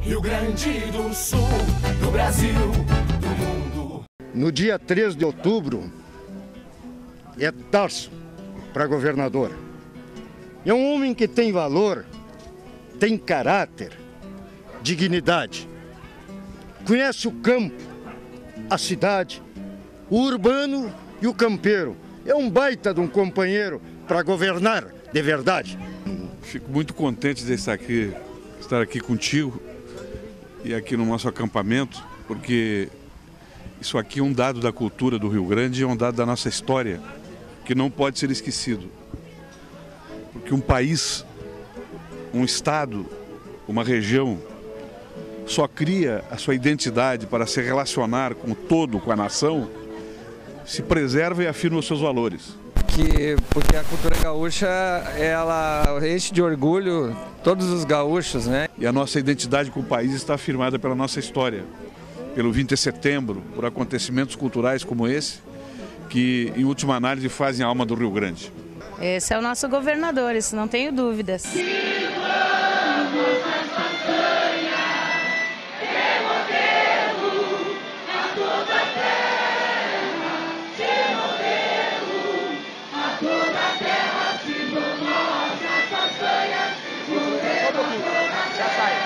Rio Grande do Sul, do Brasil, do mundo. No dia 3 de outubro, é Tarso para governador. É um homem que tem valor, tem caráter, dignidade. Conhece o campo, a cidade, o urbano e o campeiro. É um baita de um companheiro para governar de verdade. Fico muito contente de estar aqui contigo e aqui no nosso acampamento, porque isso aqui é um dado da cultura do Rio Grande, é um dado da nossa história, que não pode ser esquecido. Porque um país, um estado, uma região, só cria a sua identidade para se relacionar com o todo, com a nação, se preserva e afirma os seus valores. Porque a cultura gaúcha, ela enche de orgulho todos os gaúchos, né? E a nossa identidade com o país está afirmada pela nossa história, pelo 20 de setembro, por acontecimentos culturais como esse, que em última análise fazem a alma do Rio Grande. Esse é o nosso governador, isso não tenho dúvidas. Já sai.